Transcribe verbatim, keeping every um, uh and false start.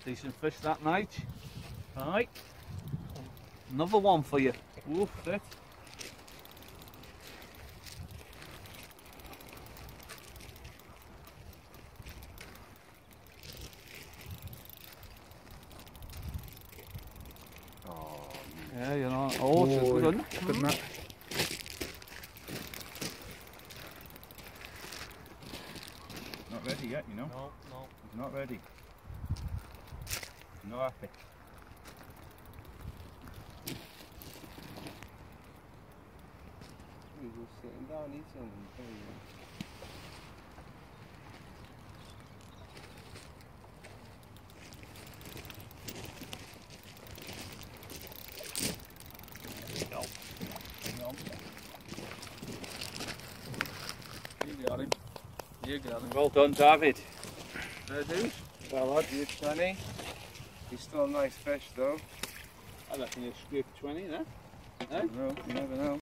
Decent fish that night. Right. Another one for you. Woof, it. Oh, yeah, you know. Oh, it's a good one. Good enough. Not ready yet, you know. No, no. He's not ready. He's not happy. He was sitting down eating and playing. You got him. You got him. Well done, David. There, dude. Well, I'd do twenty. He's still a nice fish though. I reckon you scraped twenty there. Eh? No, you never know.